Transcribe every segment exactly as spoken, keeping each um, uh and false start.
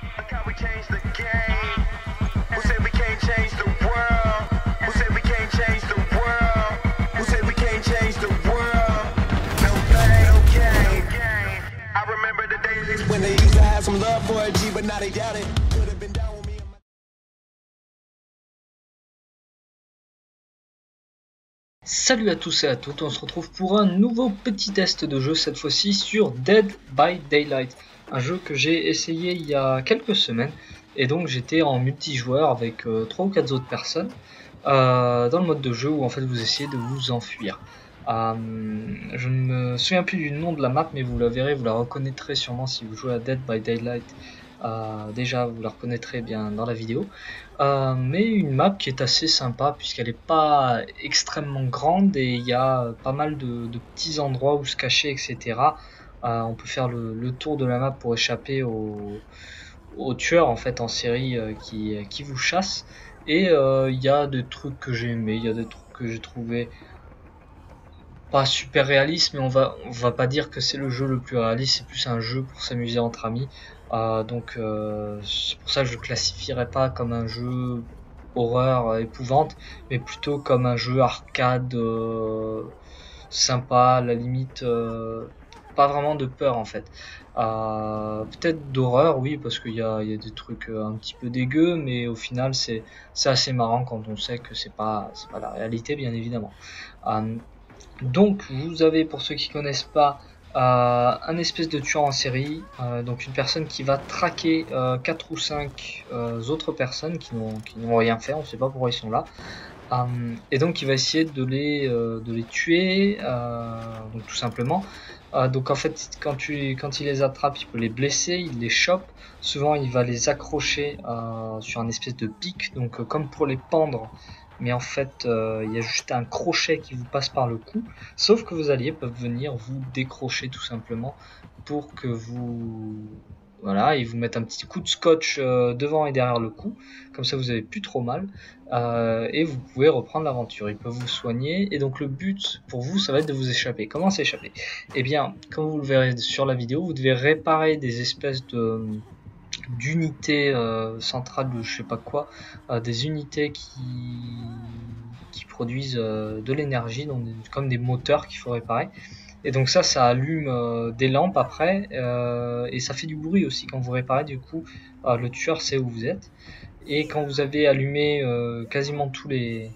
Salut à tous et à toutes, on se retrouve pour un nouveau petit test de jeu, cette fois-ci sur Dead by Daylight, un jeu que j'ai essayé il y a quelques semaines, et donc j'étais en multijoueur avec euh, trois ou quatre autres personnes, euh, dans le mode de jeu où en fait vous essayez de vous enfuir. Euh, je ne me souviens plus du nom de la map, mais vous la verrez, vous la reconnaîtrez sûrement si vous jouez à Dead by Daylight. Euh, déjà vous la reconnaîtrez bien dans la vidéo, euh, mais une map qui est assez sympa puisqu'elle n'est pas extrêmement grande et il y a pas mal de, de petits endroits où se cacher, etc. Euh, on peut faire le, le tour de la map pour échapper aux, aux tueurs en fait en série euh, qui, qui vous chassent, et il euh, y a des trucs que j'ai aimé, il y a des trucs que j'ai trouvé pas super réaliste, mais on va on va pas dire que c'est le jeu le plus réaliste, c'est plus un jeu pour s'amuser entre amis. Euh, donc euh, c'est pour ça que je classifierais pas comme un jeu horreur euh, épouvante, mais plutôt comme un jeu arcade euh, sympa, à la limite euh, pas vraiment de peur en fait. Euh, peut-être d'horreur, oui, parce qu'il y a, il y a des trucs un petit peu dégueux, mais au final c'est c'est assez marrant quand on sait que c'est pas c'est pas la réalité, bien évidemment. Euh, Donc vous avez, pour ceux qui connaissent pas, euh, un espèce de tueur en série, euh, donc une personne qui va traquer euh, quatre ou cinq euh, autres personnes qui n'ont qui n'ont rien fait, on ne sait pas pourquoi ils sont là, euh, et donc il va essayer de les euh, de les tuer, euh, donc tout simplement. Euh, donc en fait quand tu quand il les attrape, il peut les blesser, il les chope. Souvent il va les accrocher euh, sur un espèce de pic, donc euh, comme pour les pendre. Mais en fait, euh, il y a juste un crochet qui vous passe par le cou. Sauf que vos alliés peuvent venir vous décrocher tout simplement pour que vous... Voilà, ils vous mettent un petit coup de scotch euh, devant et derrière le cou. Comme ça, vous avez plus trop mal. Euh, et vous pouvez reprendre l'aventure. Ils peuvent vous soigner. Et donc, le but pour vous, ça va être de vous échapper. Comment s'échapper? Eh bien, comme vous le verrez sur la vidéo, vous devez réparer des espèces de... d'unités euh, centrales de je sais pas quoi, euh, des unités qui, qui produisent euh, de l'énergie, donc comme des moteurs qu'il faut réparer. Et donc ça, ça allume euh, des lampes après, euh, et ça fait du bruit aussi quand vous réparez. Du coup, euh, le tueur sait où vous êtes. Et quand vous avez allumé euh, quasiment tous les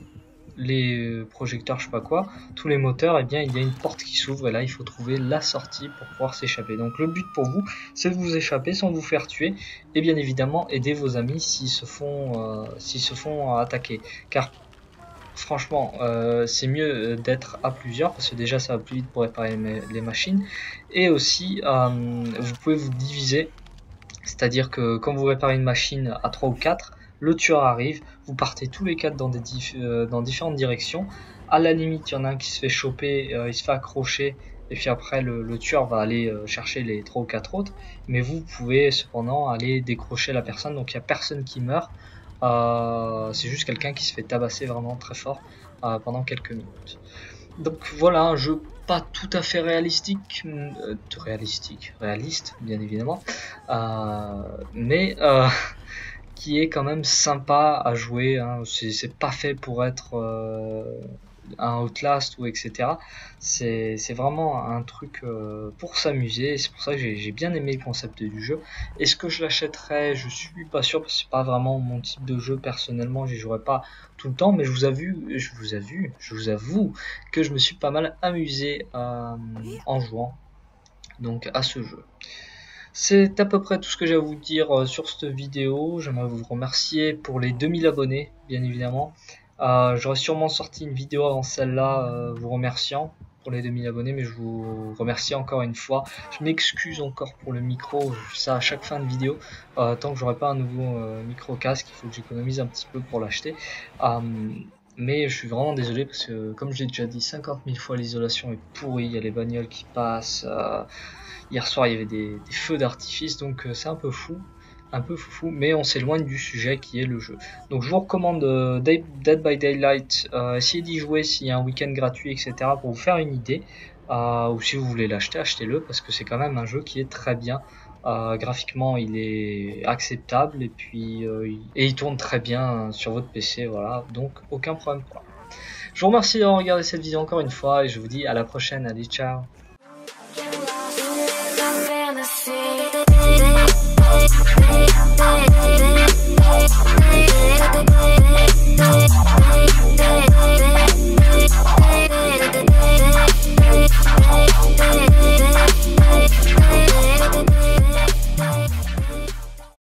les projecteurs, je sais pas quoi, tous les moteurs, et eh bien il y a une porte qui s'ouvre, et là il faut trouver la sortie pour pouvoir s'échapper. Donc le but pour vous, c'est de vous échapper sans vous faire tuer, et bien évidemment aider vos amis s'ils se font euh, s'ils se font attaquer, car franchement euh, c'est mieux d'être à plusieurs, parce que déjà ça va plus vite pour réparer les machines, et aussi euh, vous pouvez vous diviser, c'est à dire que quand vous réparez une machine à trois ou quatre, le tueur arrive, vous partez tous les quatre dans, des diff euh, dans différentes directions. À la limite, il y en a un qui se fait choper, euh, il se fait accrocher, et puis après le, le tueur va aller euh, chercher les trois ou quatre autres. Mais vous pouvez cependant aller décrocher la personne, donc il n'y a personne qui meurt. Euh, c'est juste quelqu'un qui se fait tabasser vraiment très fort euh, pendant quelques minutes. Donc voilà, un jeu pas tout à fait réalistique, euh, réalistique, réaliste bien évidemment, euh, mais euh, qui est quand même sympa à jouer, hein. C'est pas fait pour être euh, un Outlast ou et cetera. C'est vraiment un truc euh, pour s'amuser, c'est pour ça que j'ai bien aimé le concept du jeu. Est-ce que je l'achèterais? Je suis pas sûr, parce que c'est pas vraiment mon type de jeu personnellement, j'y jouerai pas tout le temps, mais je vous avoue, je vous avoue, je vous avoue que je me suis pas mal amusé euh, en jouant donc à ce jeu. C'est à peu près tout ce que j'ai à vous dire sur cette vidéo. J'aimerais vous remercier pour les deux mille abonnés, bien évidemment. Euh, J'aurais sûrement sorti une vidéo avant celle-là euh, vous remerciant pour les deux mille abonnés, mais je vous remercie encore une fois. Je m'excuse encore pour le micro, je fais ça à chaque fin de vidéo. Euh, tant que j'aurai pas un nouveau euh, micro casque, il faut que j'économise un petit peu pour l'acheter. Euh, mais je suis vraiment désolé parce que, comme je l'ai déjà dit cinquante mille fois, l'isolation est pourrie, il y a les bagnoles qui passent. Euh, hier soir il y avait des, des feux d'artifice, donc euh, c'est un peu fou, un peu foufou, mais on s'éloigne du sujet qui est le jeu. Donc je vous recommande euh, Dead by Daylight, euh, essayez d'y jouer s'il y a un week-end gratuit, et cetera pour vous faire une idée, euh, ou si vous voulez l'acheter, achetez-le, parce que c'est quand même un jeu qui est très bien Euh, graphiquement, il est acceptable et puis euh, il- et il tourne très bien sur votre P C, voilà, donc aucun problème pour là. Je vous remercie d'avoir regardé cette vidéo encore une fois et je vous dis à la prochaine, allez ciao.